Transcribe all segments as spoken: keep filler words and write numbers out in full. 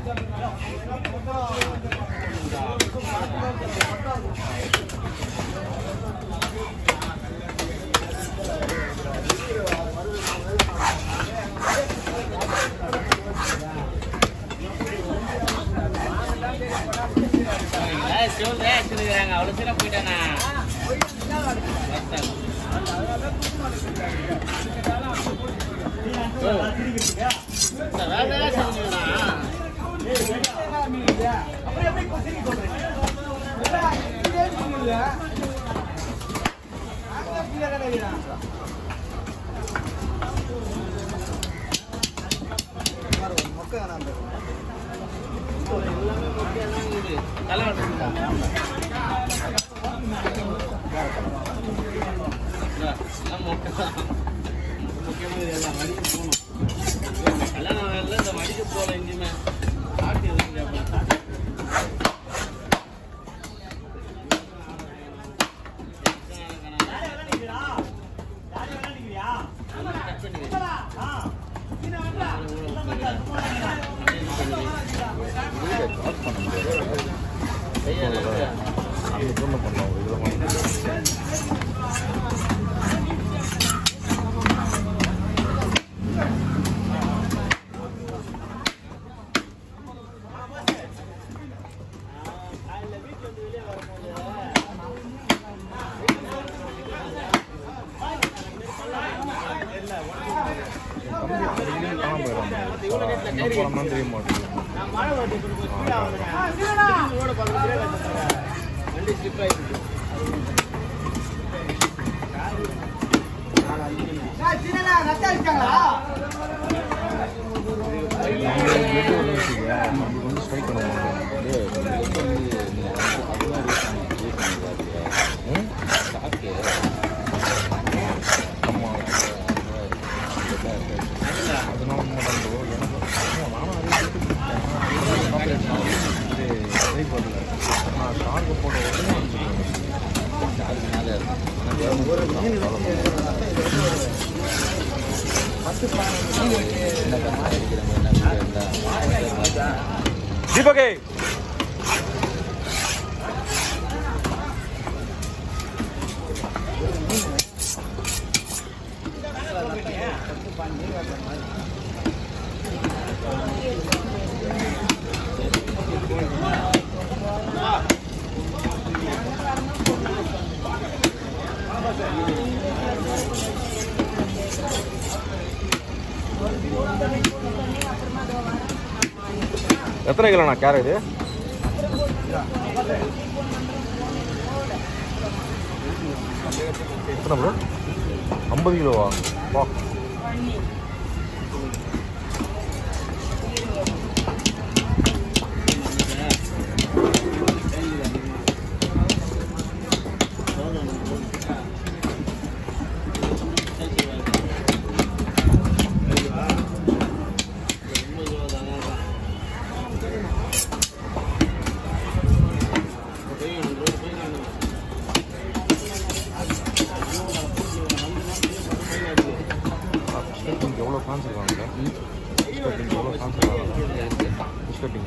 அவ்வளோ சீரம் போயிட்டானா வேலை சொல்லுங்கண்ணா முக்கியமாக எல்லாம் மடிக்க போகணும் கல்யாணம் வேலை இந்த மடிக்க போகல எங்கேயுமே ஆட்டி दीपक எத்தனை கிலோண்ணா கேரட் இது? எத்தனை ப்ரோ? ஐம்பது கிலோவா? வா எவ்வளோ ஃபேன்ஸ் இருக்காங்க சார்? கட்டிங் எவ்வளோ ஃபேன்ஸ் இருக்காங்க? கட்டிங்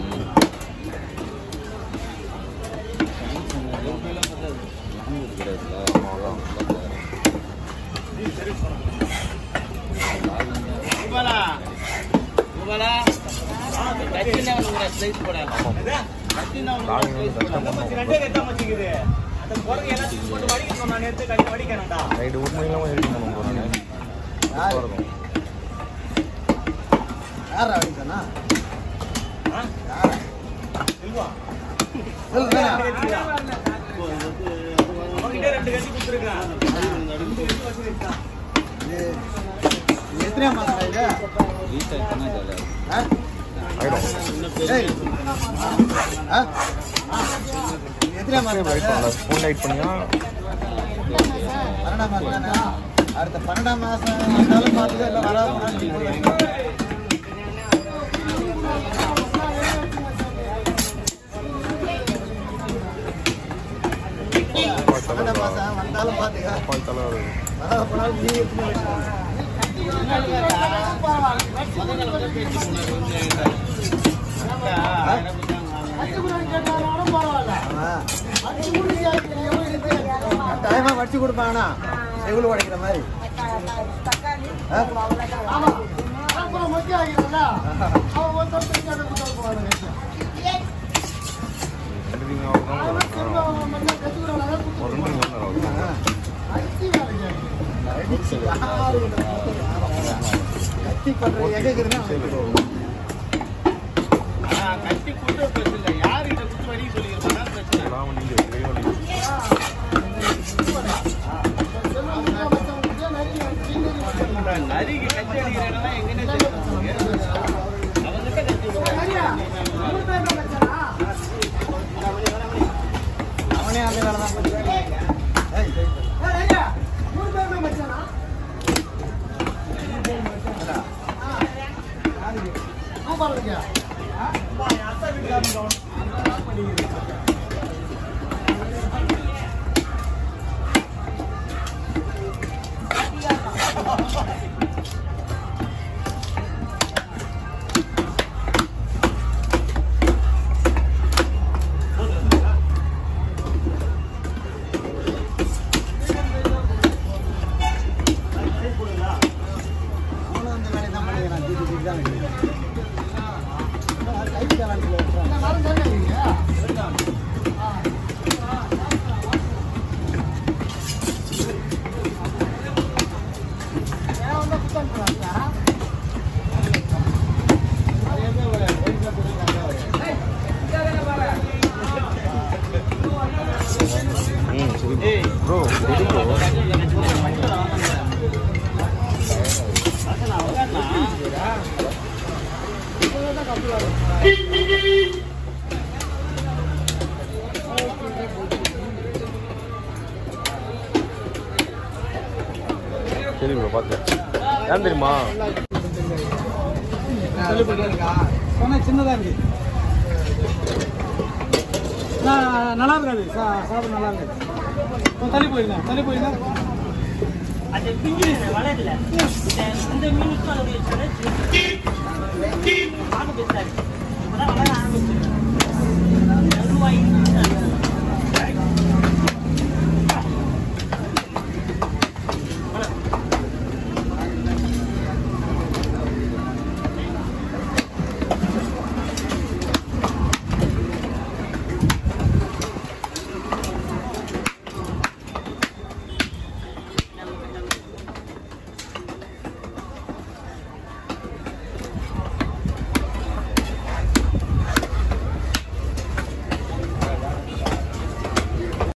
ரைடு உண்மையிலாம எடுத்து போகணும் போகிறாங்க. இருக்கும் யாரா அடிக்கனா செல்வா ரெண்டு கட்டி கொடுத்துருக்கான். எத்தனை மாசம் இது? எத்தனை மாசம் ஸ்பூன் லைட் பண்ணியா? பன்னெண்டாம் மாசம் தானே? அடுத்த பன்னெண்டாம் மாசம் வந்தாலும் பார்த்து எல்லாம் வராது. பன்னெண்டாம் மாசம் வந்தாலும் பார்த்துக்க நீ டைமா வச்சு கொடுப்பாங்கண்ணா செகுல் உடைக்கிற மாதிரி கத்தி பண்றது எங்க கட்டி கொண்டு பிரச்சனை யாரு இதை குத்து வழி சொல்லியிருப்பாங்க பிரச்சனை நரிக்கு கட்டி அடிக்கிறேன்னா எங்கன்னே தெரியும் அவங்ககிட்ட கட்டி அவனே அந்த வேலை தான் சரி ப்ரோ பார்த்தேன் ஏன் தெரியுமா சின்னதா இருக்கு நல்லா இருக்காது சாப்பிட நல்லா இருக்காது தள்ளி போயிருங்க தள்ளி போயிருங்க அது பிஞ்சு வளரல இந்த மீனுக்கு அது ஆரம்பிச்சாரு இப்பதான் வளர ஆரம்பிச்சு